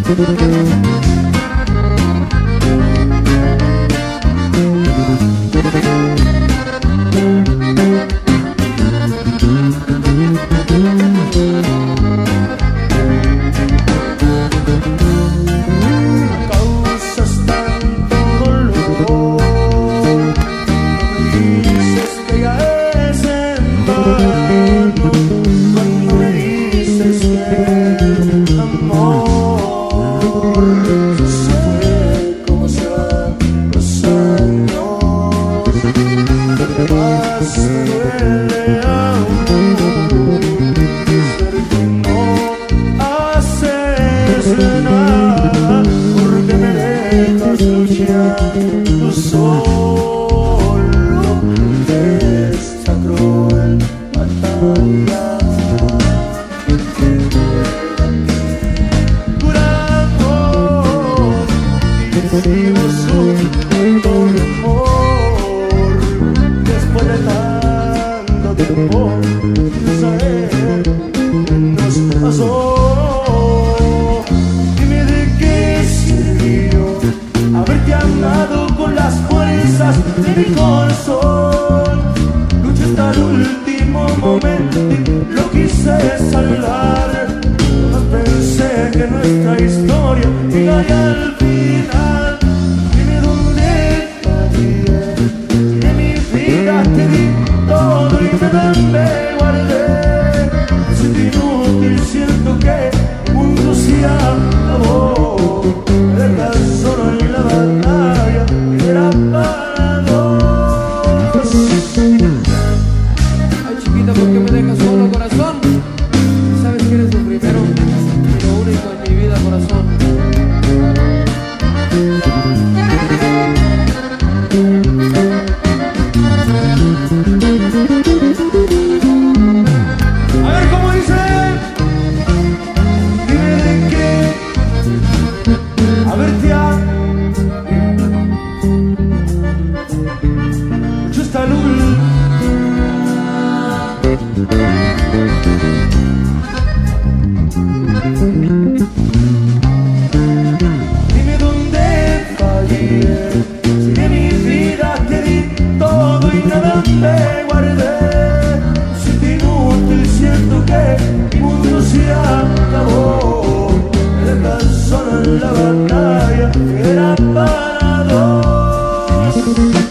Tú solo de esta cruel batalla, curamos y hicimos un amor después de tanto tiempo, sin saber qué nos pasó. Con las fuerzas de mi corazón, luché hasta el último momento y lo quise salvar. Jamás pensé que nuestra historia llegaría al final. Dime dónde fallé, de mi vida te di todo y nada me guardé. Me siento inútil, siento que el mundo se acabó. Me dejas solo en la batalla. Era para dos. Ay, chiquita, ¿por qué me dejas solo, corazón? Sabes que eres lo primero y lo único en mi vida, corazón. A ver cómo dice. Dime de qué. A ver, tía. Hasta el dime dónde fallé, si de mi vida te di todo y nada me guardé. Siento inútil, siento que mi mundo se acabó. Me dejas solo en la batalla que era para dos.